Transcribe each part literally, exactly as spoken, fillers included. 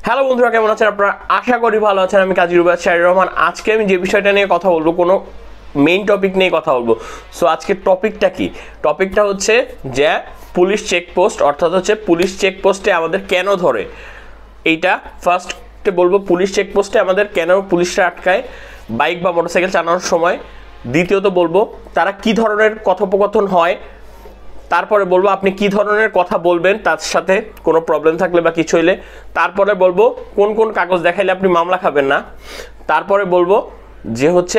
Hello বন্ধুরা, কেমন আছেন আপনারা? আশা করি ভালো আছেন। আমি কাজী রুবাদ শাহরির রহমান। আজকে আমি যে বিষয়টা নিয়ে কথা বলবো, কোনো মেইন টপিক নিয়ে কথা বলবো। সো আজকের টপিকটা কি? টপিকটা হচ্ছে যে পুলিশ চেকপোস্ট, অর্থাৎ হচ্ছে পুলিশ চেকপোস্টে আমাদের কেন ধরে। এইটা ফার্স্টে বলবো, পুলিশ চেকপোস্টে আমাদের কেন পুলিশরা আটকায় বাইক বা মোটরসাইকেল চালানোর সময়। দ্বিতীয়ত বলবো তারা কি ধরনের কথোপকথন হয়। তারপরে বলবো আপনি কি ধরনের কথা বলবেন তার সাথে কোনো প্রবলেম থাকলে বা কিছু হইলে। তারপরে বলবো কোন কোন কাগজ দেখাইলে আপনি মামলা খাবেন না। তারপরে বলবো যে হচ্ছে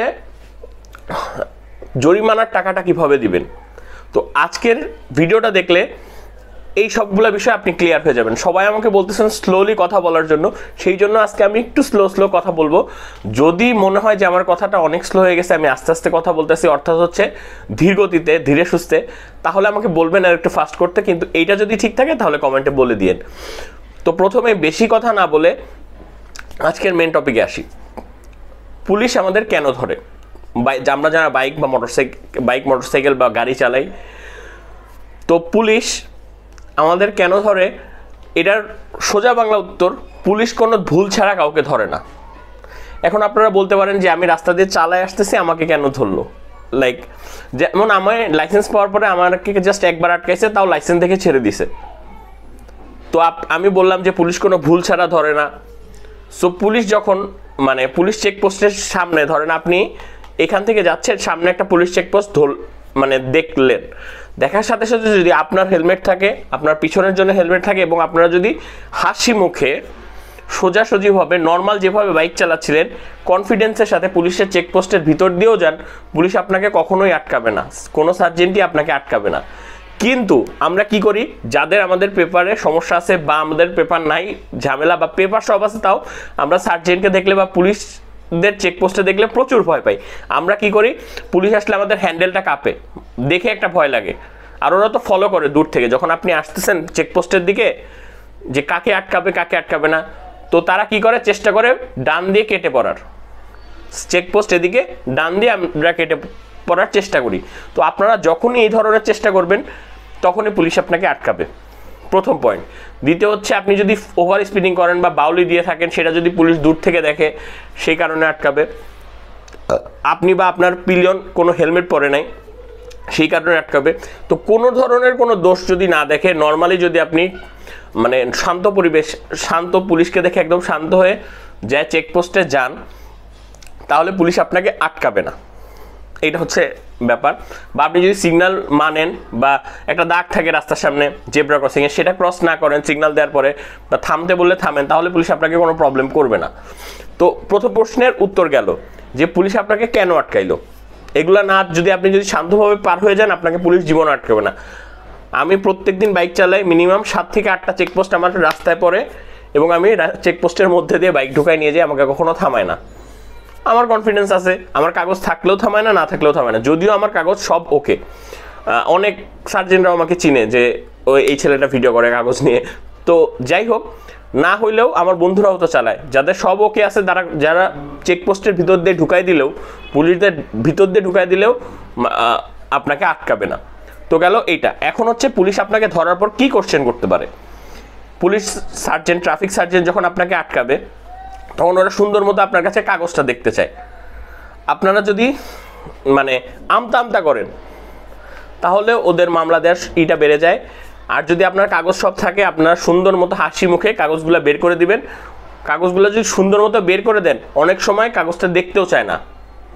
জরিমানার টাকাটা কিভাবে দিবেন। তো আজকের ভিডিওটা দেখলে এই সবগুলো বিষয় আপনি ক্লিয়ার হয়ে যাবেন। সবাই আমাকে বলতেছেন স্লোলি কথা বলার জন্য, সেই জন্য আজকে আমি একটু স্লো স্লো কথা বলবো। যদি মনে হয় যে আমার কথাটা অনেক স্লো হয়ে গেছে, আমি আস্তে আস্তে কথা বলতেছি, অর্থাৎ হচ্ছে ধীর গতিতে ধীরে সুস্থে, তাহলে আমাকে বলবেন আর একটু ফাস্ট করতে। কিন্তু এইটা যদি ঠিক থাকে তাহলে কমেন্টে বলে দিয়েন। তো প্রথমে বেশি কথা না বলে আজকের মেন টপিকে আসি। পুলিশ আমাদের কেন ধরে? আমরা যারা বাইক বা মোটরসাইকেল বাইক মোটরসাইকেল বা গাড়ি চালাই, তো পুলিশ আমাদের কেন ধরে, এটার সোজা বাংলা উত্তর, পুলিশ কোনো ভুল ছাড়া কাউকে ধরে না। এখন আপনারা বলতে পারেন যে আমি রাস্তা দিয়ে চালায় আসতেছি, আমাকে কেন ধরলো? লাইক যেমন আমার লাইসেন্স পাওয়ার পরে আমাকে জাস্ট একবার আটকাইছে, তাও লাইসেন্স দেখে ছেড়ে দিছে। তো আমি বললাম যে পুলিশ কোনো ভুল ছাড়া ধরে না। সো পুলিশ যখন মানে পুলিশ চেকপোস্টের সামনে, ধরেন আপনি এখান থেকে যাচ্ছেন, সামনে একটা পুলিশ চেকপোস্ট ধর মানে দেখলেন, দেখার সাথে সাথে যদি আপনার হেলমেট থাকে, আপনার পিছনের জন্য হেলমেট থাকে, এবং আপনারা যদি হাসি মুখে সোজাসুজিভাবে নর্মাল যেভাবে বাইক চালাচ্ছিলেন কনফিডেন্সের সাথে পুলিশের চেকপোস্টের ভিতর দিয়েও যান, পুলিশ আপনাকে কখনোই আটকাবে না, কোনো সার্জেন্টই আপনাকে আটকাবে না। কিন্তু আমরা কি করি, যাদের আমাদের পেপারে সমস্যা আছে বা আমাদের পেপার নাই, ঝামেলা বা পেপার সব আছে, তাও আমরা সার্জেন্টকে দেখলে বা পুলিশ দের চেকপোস্টে দেখলে প্রচুর ভয় পাই। আমরা কি করি, পুলিশ আসলে আমাদের হ্যান্ডেলটা কাঁপে, দেখে একটা ভয় লাগে। আর ওরা তো ফলো করে দূর থেকে, যখন আপনি আসতেছেন চেকপোস্টের দিকে, যে কাকে আটকাবে কাকে আটকাবে না। তো তারা কি করে, চেষ্টা করে ডান দিয়ে কেটে পড়ার, চেকপোস্ট এদিকে ডান দিয়ে আমরা কেটে পড়ার চেষ্টা করি। তো আপনারা যখনই এই ধরনের চেষ্টা করবেন তখনই পুলিশ আপনাকে আটকাবে, প্রথম পয়েন্ট। দ্বিতীয় হচ্ছে, আপনি যদি ওভার স্পিডিং করেন বা বাউলি দিয়ে থাকেন, সেটা যদি পুলিশ দূর থেকে দেখে, সেই কারণে আটকাবে। আপনি বা আপনার পিলিয়ন কোনো হেলমেট পরে নাই, সেই কারণে আটকাবে। তো কোনো ধরনের কোনো দোষ যদি না দেখে, নর্মালি যদি আপনি মানে শান্ত পরিবেশ, শান্ত পুলিশকে দেখে একদম শান্ত হয়ে যায় চেকপোস্টে যান, তাহলে পুলিশ আপনাকে আটকাবে না। এইটা হচ্ছে ব্যাপার। বা আপনি যদি সিগন্যাল মানেন, বা একটা দাগ থাকে রাস্তার সামনে জেব্রা ক্রসিংয়ে, সেটা ক্রস না করেন সিগন্যাল দেওয়ার পরে, বা থামতে বললে থামেন, তাহলে পুলিশ আপনাকে কোনো প্রবলেম করবে না। তো প্রথম প্রশ্নের উত্তর গেল যে পুলিশ আপনাকে কেন আটকাইলো। এগুলো না, যদি আপনি যদি শান্তভাবে পার হয়ে যান, আপনাকে পুলিশ জীবন আটকাবে না। আমি প্রত্যেক দিন বাইক চালাই, মিনিমাম সাত থেকে আটটা চেকপোস্ট আমার রাস্তায় পড়ে, এবং আমি চেকপোস্টের মধ্যে দিয়ে বাইক ঢুকাই নিয়ে যাই, আমাকে কখনো থামায় না। আমার কনফিডেন্স আছে, আমার কাগজ থাকলেও থামায় না, না থাকলেও থামায় না। যদিও আমার কাগজ সব ওকে, অনেক সার্জেন্টরাও আমাকে চিনে যে ওই এই ছেলেটা ভিডিও করে কাগজ নিয়ে। তো যাই হোক, না হইলেও আমার বন্ধুরাও তো চালায়, যাদের সব ওকে আছে, তারা যারা চেকপোস্টের ভিতর দিয়ে ঢুকাই দিলেও, পুলিশদের ভিতর দিয়ে ঢুকাই দিলেও আপনাকে আটকাবে না। তো গেল এইটা। এখন হচ্ছে পুলিশ আপনাকে ধরার পর কি কোশ্চেন করতে পারে। পুলিশ সার্জেন্ট, ট্রাফিক সার্জেন্ট যখন আপনাকে আটকাবে, তখন ওরা সুন্দর মতো আপনার কাছে কাগজটা দেখতে চায়। আপনারা যদি মানে আমতা আমতা করেন, তাহলে ওদের মামলা দেওয়ার ইটা বেড়ে যায়। আর যদি আপনার কাগজ সব থাকে, আপনারা সুন্দর মতো হাসি মুখে কাগজগুলো বের করে দিবেন। কাগজগুলো যদি সুন্দর মতো বের করে দেন, অনেক সময় কাগজটা দেখতেও চায় না,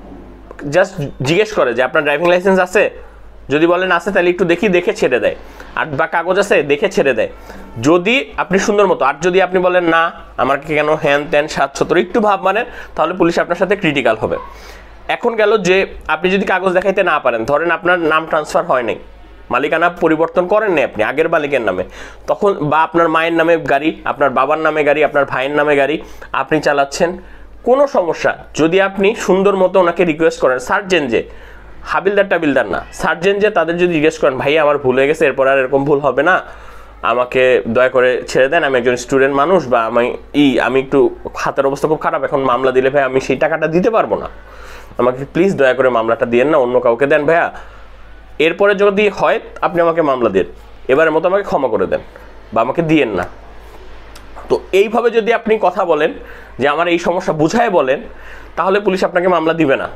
জাস্ট জিজ্ঞেস করে যে আপনার ড্রাইভিং লাইসেন্স আছে। যদি বলেন আছে, তাহলে একটু দেখি, দেখে ছেড়ে দেয়। আর বা কাগজ আছে, দেখে ছেড়ে দেয়, যদি আপনি সুন্দর মতো। আর যদি আপনি বলেন না আমাকে কেন হ্যান ত্যান সাত সত্তর একটু ভাব মানেন, তাহলে পুলিশ আপনার সাথে ক্রিটিক্যাল হবে। এখন গেল যে আপনি যদি কাগজ দেখাইতে না পারেন, ধরেন আপনার নাম ট্রান্সফার হয় নাই, মালিকানা পরিবর্তন করেন নাই আপনি আগের মালিকের নামে, তখন বা আপনার মায়ের নামে গাড়ি, আপনার বাবার নামে গাড়ি, আপনার ভাইয়ের নামে গাড়ি, আপনি চালাচ্ছেন, কোনো সমস্যা। যদি আপনি সুন্দর মতো ওনাকে রিকোয়েস্ট করেন, সার্জেন্ট যে হাবিলদার টাবিলদার না, সার্জেন্ট যে, তাদের যদি জিজ্ঞেস করেন ভাই আমার ভুল হয়ে গেছে, এরপর আর এরকম ভুল হবে না, আমাকে দয়া করে ছেড়ে দেন, আমি একজন স্টুডেন্ট মানুষ, বা আমি ই আমি একটু হাতের অবস্থা খুব খারাপ, এখন মামলা দিলে ভাই আমি সেই টাকাটা দিতে পারবো না, আমাকে প্লিজ দয়া করে মামলাটা দিয়েন না, অন্য কাউকে দেন ভাইয়া। এরপরে যদি হয় আপনি আমাকে মামলা দেন, এবারের মতো আমাকে ক্ষমা করে দেন বা আমাকে দিয়েন না। তো এইভাবে যদি আপনি কথা বলেন যে আমার এই সমস্যা বুঝায় বলেন, তাহলে পুলিশ আপনাকে মামলা দিবে না।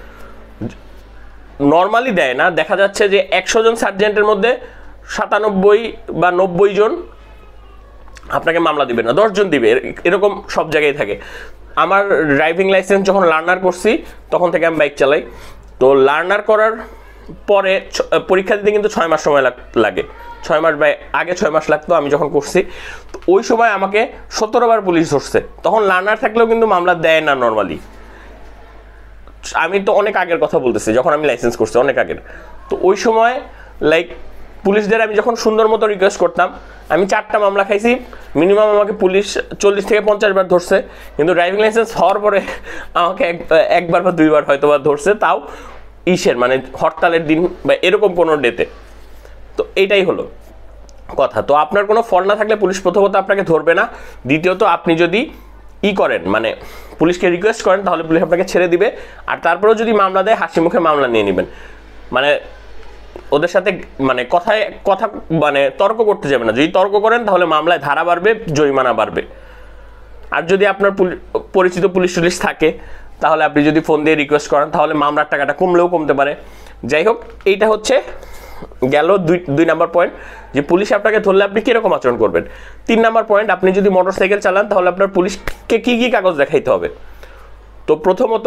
নর্মালি দেয় না, দেখা যাচ্ছে যে একশো জন সার্জেন্টের মধ্যে সাতানব্বই বা নব্বই জন আপনাকে মামলা দিবে না, দশ জন দিবে, এরকম সব জায়গায় থাকে। আমার ড্রাইভিং লাইসেন্স যখন লার্নার করছি তখন থেকে আমি বাইক চালাই। তো লার্নার করার পরে পরীক্ষা দিতে কিন্তু ছয় মাস সময় লাগে, ছয় মাস বা আগে ছয় মাস লাগতো আমি যখন করছি। তো ওই সময় আমাকে সতেরো বার পুলিশ ধরছে, তখন লার্নার থাকলেও কিন্তু মামলা দেয় না নর্মালি। আমি তো অনেক আগের কথা বলতেছি, যখন আমি লাইসেন্স করছি অনেক আগের। তো ওই সময় লাইক পুলিশদের আমি যখন সুন্দর মতো রিকোয়েস্ট করতাম, আমি চারটা মামলা খাইছি, মিনিমাম আমাকে পুলিশ চল্লিশ থেকে পঞ্চাশ বার ধরছে। কিন্তু ড্রাইভিং লাইসেন্স হওয়ার পরে আমাকে একবার বা দুইবার হয়তো বা ধরছে, তাও ইসের মানে হরতালের দিন বা এরকম কোনো ডেতে। তো এইটাই হলো কথা। তো আপনার কোনো ফল্ট না থাকলে পুলিশ প্রথমত আপনাকে ধরবে না, দ্বিতীয়ত আপনি যদি ই করেন মানে পুলিশকে রিকোয়েস্ট করেন, তাহলে পুলিশ আপনাকে ছেড়ে দিবে। আর তারপরেও যদি মামলা দেয়, হাসি মুখে মামলা নিয়ে নেবেন, মানে ওদের সাথে মানে কথায় কথা মানে তর্ক করতে যাবে না। যদি তর্ক করেন তাহলে মামলায় ধারা বাড়বে, জরিমানা বাড়বে। আর যদি আপনার পরিচিত পুলিশ টুলিশ থাকে, তাহলে আপনি যদি ফোন দিয়ে রিকোয়েস্ট করেন, তাহলে মামলার টাকাটা কমলেও কমতে পারে। যাই হোক, এইটা হচ্ছে গেল দুই দুই নাম্বার পয়েন্ট, যে পুলিশ আপনাকে ধরলে আপনি কীরকম আচরণ করবেন। তিন নাম্বার পয়েন্ট, আপনি যদি মোটর সাইকেল চালান তাহলে আপনার পুলিশকে কী কী কাগজ দেখাইতে হবে। তো প্রথমত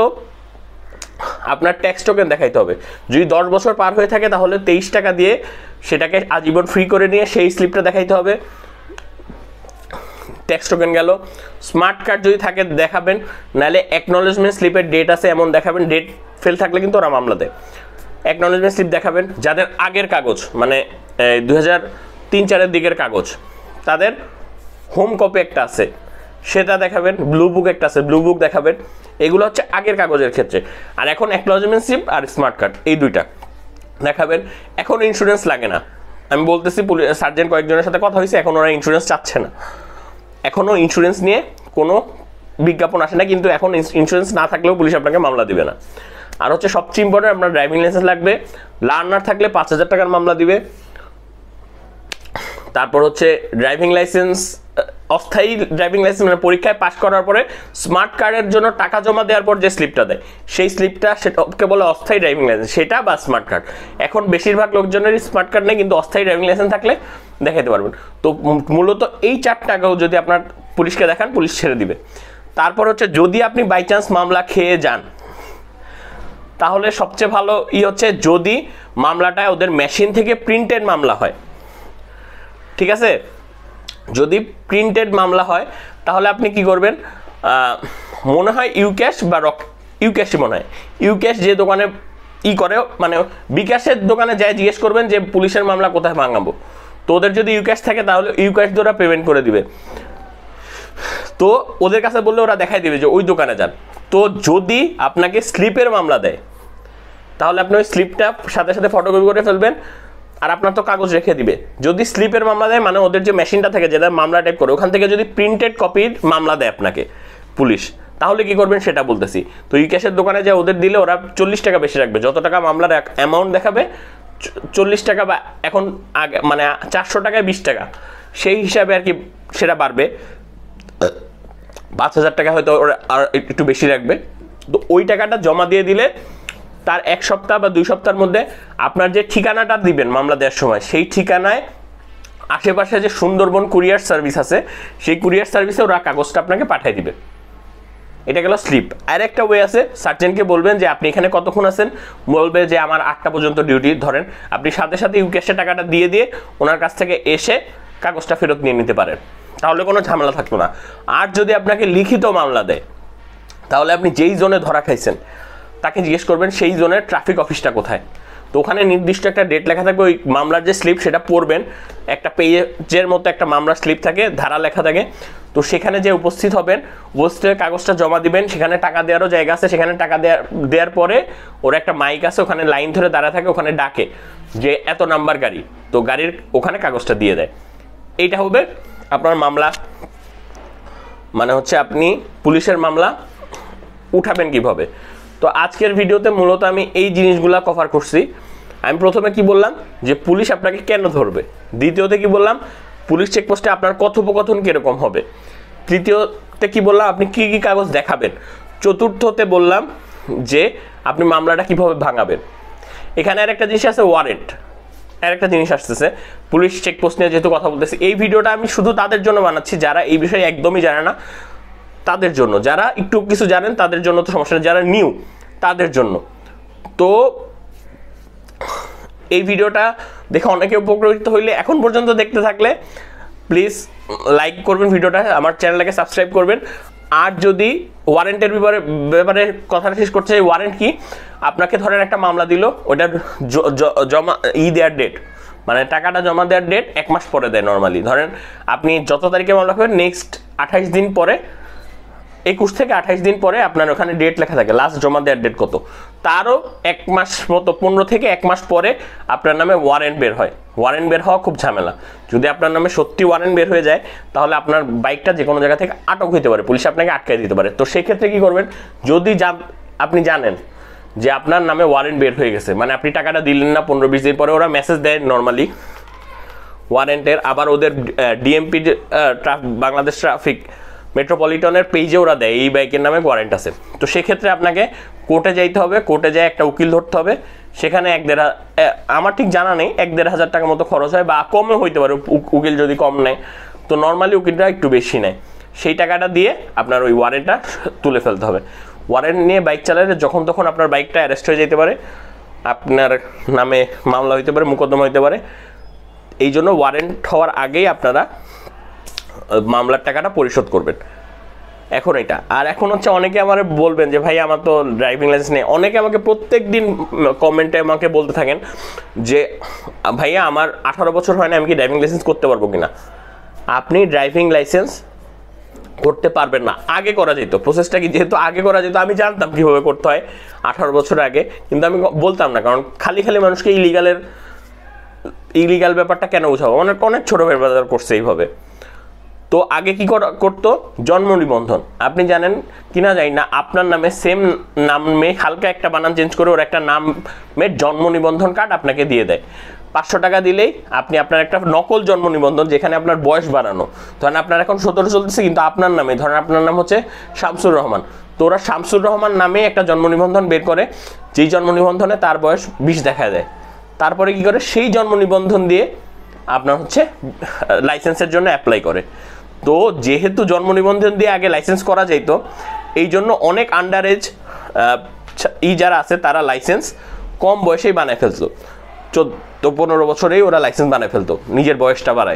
আপনার ট্যাক্স টোকেন দেখাইতে হবে। যদি দশ বছর পার হয়ে থাকে তাহলে তেইশ টাকা দিয়ে সেটাকে আজীবন ফ্রি করে নিয়ে সেই স্লিপটা দেখাইতে হবে, ট্যাক্স টোকেন গেল। স্মার্ট কার্ড যদি থাকে দেখাবেন, নাহলে অ্যাকনোলেজমেন্ট স্লিপের ডেট আছে এমন দেখাবেন, ডেট ফেল থাকলে কিন্তু ওরা মামলা দেয়। অ্যাকনোলেজমেন্ট স্লিপ দেখাবেন। যাদের আগের কাগজ মানে দুই হাজার তিন চারের দিকের কাগজ, তাদের হোম কপি একটা আছে সেটা দেখাবেন, ব্লু বুক একটা আছে ব্লু বুক দেখাবেন। এগুলো হচ্ছে আগের কাগজের ক্ষেত্রে। আর এখন অ্যাকনোলেজমেন্ট স্লিপ আর স্মার্ট কার্ড এই দুইটা দেখাবেন। এখন ইন্স্যুরেন্স লাগে না, আমি বলতেছি সার্জেন্ট কয়েকজনের সাথে কথা হয়েছে, এখন ওরা ইন্স্যুরেন্স চাচ্ছে না। এখনও ইন্স্যুরেন্স নিয়ে কোনো বিজ্ঞাপন আসে না, কিন্তু এখন ইন্স্যুরেন্স না থাকলেও পুলিশ আপনাকে মামলা দিবে না। আর হচ্ছে সবচেয়ে ইম্পর্টেন্ট, আপনার ড্রাইভিং লাইসেন্স লাগবে। লার্নার থাকলে পাঁচ হাজার টাকার মামলা দিবে। তারপর হচ্ছে ড্রাইভিং লাইসেন্স, অস্থায়ী ড্রাইভিং লাইসেন্স মানে পরীক্ষায় পাশ করার পরে স্মার্ট কার্ডের জন্য টাকা জমা দেওয়ার পর যে স্লিপটা দেয়, সেই স্লিপটা সেটাকে বলে অস্থায়ী ড্রাইভিং লাইসেন্স, সেটা বা স্মার্ট কার্ড। এখন বেশিরভাগ লোকজনেরই স্মার্ট কার্ড নেই, কিন্তু অস্থায়ী ড্রাইভিং লাইসেন্স থাকলে দেখাতে পারবেন। তো মূলত এই চার টাকাও যদি আপনার পুলিশকে দেখান, পুলিশ ছেড়ে দিবে। তারপর হচ্ছে যদি আপনি বাই চান্স মামলা খেয়ে যান, তাহলে সবচেয়ে ভালো ই হচ্ছে যদি মামলাটা ওদের মেশিন থেকে প্রিন্টেড মামলা হয়। ঠিক আছে, যদি প্রিন্টেড মামলা হয় তাহলে আপনি কি করবেন, মনে হয় ইউক্যাশ বা রক ইউক্যাশই মনে হয়, ইউক্যাশ যে দোকানে ই করে মানে বিকাশের দোকানে যায় জিজ্ঞেস করবেন যে পুলিশের মামলা কোথায় ভাঙাবো। তো ওদের যদি ইউক্যাশ থাকে তাহলে ইউক্যাশ দিয়ে ওরা পেমেন্ট করে দিবে। তো ওদের কাছে বললে ওরা দেখাই দিবে যে ওই দোকানে যান। তো যদি আপনাকে স্লিপের মামলা দেয়, তাহলে আপনি ওই স্লিপটা সাথে সাথে ফটোকপি করে ফেলবেন, আর আপনার তো কাগজ রেখে দিবে। যদি স্লিপের মামলা দেয় মানে ওদের যে মেশিনটা থাকে যেটা মামলা টাইপ করে, ওখান থেকে যদি প্রিন্টেড কপির মামলা দেয় আপনাকে পুলিশ, তাহলে কি করবেন সেটা বলতেছি। তো ই ক্যাশের দোকানে যে ওদের দিলে ওরা চল্লিশ টাকা বেশি রাখবে, যত টাকা মামলার অ্যামাউন্ট দেখাবে চল্লিশ টাকা বা এখন আগে মানে চারশো টাকায় বিশ টাকা, সেই হিসাবে আর কি সেটা বাড়বে। পাঁচ হাজার টাকা হয়তো ওরা আর একটু বেশি রাখবে। তো ওই টাকাটা জমা দিয়ে দিলে তার এক সপ্তাহ বা দুই সপ্তাহের মধ্যে আপনার যে ঠিকানাটা দিবেন মামলা দেওয়ার সময়, সেই ঠিকানায় আশেপাশে যে সুন্দরবন কুরিয়ার সার্ভিস আছে, সেই কুরিয়ার সার্ভিসে ওরা কাগজটা আপনাকে পাঠিয়ে দিবে। এটা গেল স্লিপ। আর একটা ওয়ে আছে, সার্জেন্টকে বলবেন যে আপনি এখানে কতক্ষণ আছেন, বলবে যে আমার আটটা পর্যন্ত ডিউটি ধরেন, আপনি সাথে সাথে ইউক্যাশে টাকাটা দিয়ে দিয়ে ওনার কাছ থেকে এসে কাগজটা ফেরত নিয়ে নিতে পারেন, তাহলে কোনো ঝামেলা থাকতো না। আর যদি আপনাকে লিখিত মামলা দেয়, তাহলে আপনি যেই জোনে ধরা খাইছেন তাকে জিজ্ঞেস করবেন সেই জোনের ট্রাফিক অফিসটা কোথায়। তো ওখানে নির্দিষ্ট একটা ডেট লেখা থাকবে, ওই মামলার যে স্লিপ সেটা পড়বেন, একটা পেজের মতো একটা মামলার স্লিপ থাকে, ধারা লেখা থাকে। তো সেখানে যে উপস্থিত হবেন, উপস্থিত কাগজটা জমা দিবেন, সেখানে টাকা দেওয়ারও জায়গা আছে, সেখানে টাকা দেওয়ার দেওয়ার পরে ওর একটা মাইক আছে, ওখানে লাইন ধরে দাঁড়া থাকে, ওখানে ডাকে যে এত নাম্বার গাড়ি, তো গাড়ির ওখানে কাগজটা দিয়ে দেয়। এইটা হবে আপনার মামলা, মানে হচ্ছে আপনি পুলিশের মামলা উঠাবেন কিভাবে। তো আজকের ভিডিওতে মূলত আমি এই জিনিসগুলো কভার করছি। আমি প্রথমে কি বললাম যে পুলিশ আপনাকে কেন ধরবে, দ্বিতীয়তে কি বললাম পুলিশ চেকপোস্টে আপনার কথোপকথন কীরকম হবে, তৃতীয়তে কি বললাম আপনি কি কি কাগজ দেখাবেন। চতুর্থতে বললাম যে আপনি মামলাটা কিভাবে ভাঙাবেন। এখানে আর একটা জিনিস আছে ওয়ারেন্ট, আর একটা জিনিস আসতেছে পুলিশ চেকপোস্ট নিয়ে যেহেতু কথা বলতেছি, এই ভিডিওটা আমি শুধু তাদের জন্য বানাচ্ছি যারা এই বিষয়ে একদমই জানে না, তাদের জন্য। যারা একটু কিছু জানেন তাদের জন্য তো সমস্যা নেই, যারা নিউ তাদের জন্য। তো এই ভিডিওটা দেখে অনেকে উপকৃত হইলে এখন পর্যন্ত দেখতে থাকলে প্লিজ লাইক করবেন ভিডিওটা, আমার চ্যানেলটাকে সাবস্ক্রাইব করবেন। আর যদি ওয়ারেন্টের ব্যাপারে ব্যাপারে কথাটা শেষ করতে চাই, ওয়ারেন্ট কি, আপনাকে ধরেন একটা মামলা দিল, ওটার জমা ই দেওয়ার ডেট মানে টাকাটা জমা দেওয়ার ডেট এক মাস পরে দেয় নর্মালি। ধরেন আপনি যত তারিখে মামলা করবেন নেক্সট আঠাইশ দিন পরে, একুশ থেকে আঠাইশ দিন পরে আপনার ওখানে ডেট লেখা থাকে, লাস্ট জমা দেওয়ার ডেট কত, তারও এক মাস মতো পনেরো থেকে এক মাস পরে আপনার নামে ওয়ারেন্ট বের হয়। ওয়ারেন্ট বের হওয়া খুব ঝামেলা। যদি আপনার নামে সত্যি ওয়ারেন্ট বের হয়ে যায় তাহলে আপনার বাইকটা যে কোনো জায়গা থেকে আটক হইতে পারে, পুলিশ আপনাকে আটকাই দিতে পারে। তো সেক্ষেত্রে কি করবেন, যদি আপনি জানেন যে আপনার নামে ওয়ারেন্ট বের হয়ে গেছে, মানে আপনি টাকাটা দিলেন না, পনেরো বিশ দিন পরে ওরা মেসেজ দেয় নর্মালি ওয়ারেন্টের, আবার ওদের ডিএমপি বাংলাদেশ ট্রাফিক মেট্রোপলিটনের পেজে ওরা দেয় এই বাইকের নামে ওয়ারেন্ট আছে। তো সেক্ষেত্রে আপনাকে কোর্টে যাইতে হবে, কোর্টে যায় একটা উকিল ধরতে হবে, সেখানে এক দেড় আমার ঠিক জানা নেই এক দেড় হাজার টাকার মতো খরচ হয়, বা কমও হইতে পারে উকিল যদি কম নেয়। তো নর্মালি উকিলটা একটু বেশি নেয়, সেই টাকাটা দিয়ে আপনার ওই ওয়ারেন্টটা তুলে ফেলতে হবে। ওয়ারেন্ট নিয়ে বাইক চালালে যখন তখন আপনার বাইকটা অ্যারেস্ট হয়ে যেতে পারে, আপনার নামে মামলা হইতে পারে, মোকদ্দমা হইতে পারে। এই জন্য ওয়ারেন্ট হওয়ার আগেই আপনারা মামলার টাকাটা পরিশোধ করবেন। এখন এটা আর এখন হচ্ছে অনেকে আমার বলবেন যে ভাই আমার তো ড্রাইভিং লাইসেন্স নেই। অনেকে আমাকে প্রত্যেক দিন কমেন্টে আমাকে বলতে থাকেন যে ভাইয়া আমার আঠারো বছর হয় না, আমি কি ড্রাইভিং লাইসেন্স করতে পারবো কিনা। আপনি ড্রাইভিং লাইসেন্স করতে পারবেন না, আগে করা যেত। প্রসেসটা কি, যেহেতু আগে করা যেত আমি জানতাম কীভাবে করতে হয় আঠারো বছর আগে, কিন্তু আমি বলতাম না, কারণ খালি খালি মানুষকে ইলিগালের ইলিগাল ব্যাপারটা কেন বোঝাবো, অনেক অনেক ছোটো ব্যাপার করছে এইভাবে। তো আগে কি করতো, জন্ম নিবন্ধন। আপনি জানেন কিনা জানি না, আপনার নামে সেম নামে হালকা একটা বানান চেঞ্জ করে ওর একটা নামের জন্ম নিবন্ধন কার্ড আপনাকে দিয়ে দেয়। পাঁচশো টাকা দিলেই আপনি আপনার একটা নকল জন্ম নিবন্ধন, যেখানে আপনার বয়স বাড়ানো, ধরেন আপনার এখন সতেরো চলতেছে কিন্তু আপনার নামে, ধরেন আপনার নাম হচ্ছে শামসুর রহমান, তো ওরা শামসুর রহমান নামে একটা জন্ম নিবন্ধন বের করে, যেই জন্ম নিবন্ধনে তার বয়স বিশ দেখা দেয়। তারপরে কি করে, সেই জন্ম নিবন্ধন দিয়ে আপনার হচ্ছে লাইসেন্সের জন্য অ্যাপ্লাই করে। তো যেহেতু জন্ম নিবন্ধন দিয়ে আগে লাইসেন্স করা যেত, এই জন্য অনেক আন্ডার এজ ই যারা আছে তারা লাইসেন্স কম বয়সেই বানায় ফেলতো, চোদ্দো পনেরো বছরেই ওরা লাইসেন্স বানায় ফেলতো, নিজের বয়সটা বাড়ায়।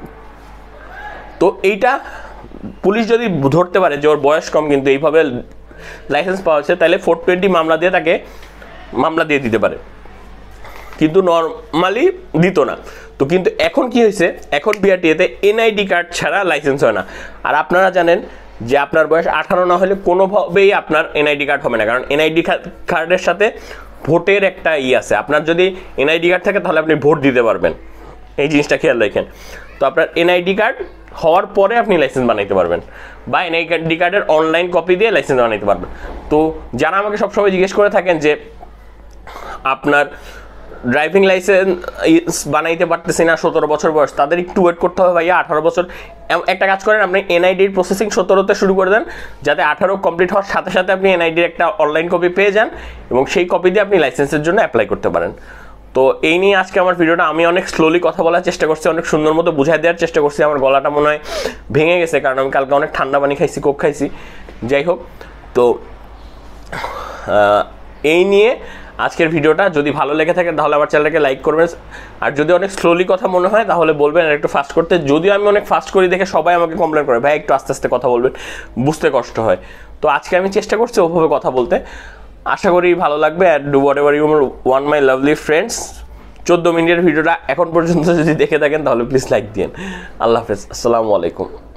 তো এইটা পুলিশ যদি ধরতে পারে যে ওর বয়স কম কিন্তু এইভাবে লাইসেন্স পাওয়া যাচ্ছে, তাহলে ফোর টোয়েন্টি মামলা দিয়ে তাকে মামলা দিয়ে দিতে পারে, কিন্তু নর্মালি দিত না। তো কিন্তু এখন কি হয়েছে, এখন বিআরটিএতে এনআইডি কার্ড ছাড়া লাইসেন্স হয় না। আর আপনারা জানেন যে আপনার বয়স আঠারো না হলে কোনোভাবেই আপনার এনআইডি কার্ড হবে না, কারণ এনআইডি কার্ডের সাথে ভোটের একটা ই আছে। আপনার যদি এনআইডি কার্ড থাকে তাহলে আপনি ভোট দিতে পারবেন, এই জিনিসটা খেয়াল রাখেন। তো আপনার এনআইডি কার্ড হওয়ার পরে আপনি লাইসেন্স বানাইতে পারবেন, বা এনআইডি কার্ডের অনলাইন কপি দিয়ে লাইসেন্স বানাইতে পারবেন। তো যারা আমাকে সবসময় জিজ্ঞেস করে থাকেন যে আপনার ড্রাইভিং লাইসেন্স বানাইতে পারতেছি না সতেরো বছর বয়স, তাদের একটু ওয়েট করতে হবে ভাইয়া আঠারো বছর। একটা কাজ করেন, আপনি এনআইডির প্রসেসিং সতেরোতে শুরু করে দেন, যাতে আঠারো কমপ্লিট হওয়ার সাথে সাথে আপনি এনআইডির একটা অনলাইন কপি পেয়ে যান, এবং সেই কপি দিয়ে আপনি লাইসেন্সের জন্য অ্যাপ্লাই করতে পারেন। তো এই নিয়ে আজকে আমার ভিডিওটা, আমি অনেক স্লোলি কথা বলার চেষ্টা করছি, অনেক সুন্দর মতো বুঝাই দেওয়ার চেষ্টা করছি। আমার গলাটা মনে হয় ভেঙে গেছে, কারণ আমি কালকে অনেক ঠান্ডা পানি খাইছি, কোক খাইছি, যাই হোক। তো এই নিয়ে আজকের ভিডিওটা, যদি ভালো লেগে থাকে তাহলে আমার চ্যানেলটাকে লাইক করবেন, আর যদি অনেক স্লোলি কথা মনে হয় তাহলে বলবেন আর একটু ফাস্ট করতে। যদিও আমি অনেক ফাস্ট করি দেখে সবাই আমাকে কমপ্লেন করে, ভাই একটু আস্তে আস্তে কথা বলবেন, বুঝতে কষ্ট হয়। তো আজকে আমি চেষ্টা করছি ওভাবে কথা বলতে, আশা করি ভালো লাগবে। At do whatever you want my lovely friends. চোদ্দো মিনিটের ভিডিওটা এখন পর্যন্ত যদি দেখে থাকেন তাহলে প্লিজ লাইক দিন। আল্লাহ হাফেজ, আসসালামু আলাইকুম।